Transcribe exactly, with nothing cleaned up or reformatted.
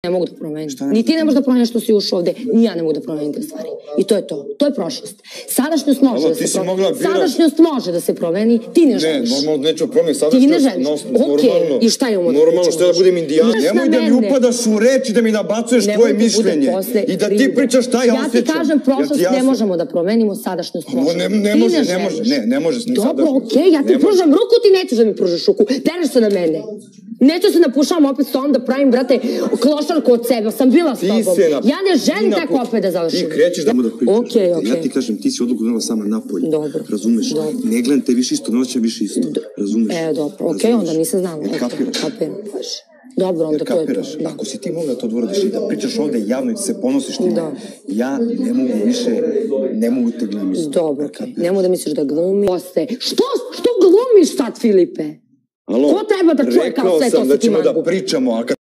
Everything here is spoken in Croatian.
ne mogu da promenim. Ni ti ne možeš da promeniš što si ušao ovde, ni ja ne mogu da promenim te stvari. I to je to. To je prošlost. Sadašnjost može da se promeni. Sadašnjost može da se promeni, ti ne želiš. Ne, normalno neću promeniti sadašnjost. Ti ne želiš. Okej, i šta je umodno? Normalno, što da budem indijan. Nemoj da mi upadaš u reči, da mi nabacuješ tvoje mišljenje. I da ti pričaš šta ja osjećam. Ja ti kažem, prošlost ne možemo da promenimo, sadašnjost može. Ne može, ne može, ne, ne može ni sadašnjost. Dobro, okej, ja ti pružam ruku, ti nećeš da mi pružaš ruku. Dereš se na mene. Neću se napušavam opet s tom da pravim, brate, klošarku od sebe. Sam bila s tobom. Ja ne želim tako opet da završim. Ti krećeš da mu da pričaš. Okej, okej. Ja ti kažem, ti si odluku donela sama napolje. Dobro. Razumeš? Ne gledam te više isto, ne osjećam više isto. Razumeš? E, dobro, okej, onda nisam znala. Kapiraš? Kapiram. Dobro, onda to je to. Kapiraš? Ako si ti mogla to da uradiš i da pričaš ovde javno i da se ponosiš time, ja ne mogu više, ne mogu te gledam isto. Dobro, okej. Ne mogu da misliš da glumi. Što? Što glumiš sad, Filipe? Ko treba da čuje kao sve to si ti mangu? Rekao sam da ćemo da pričamo, a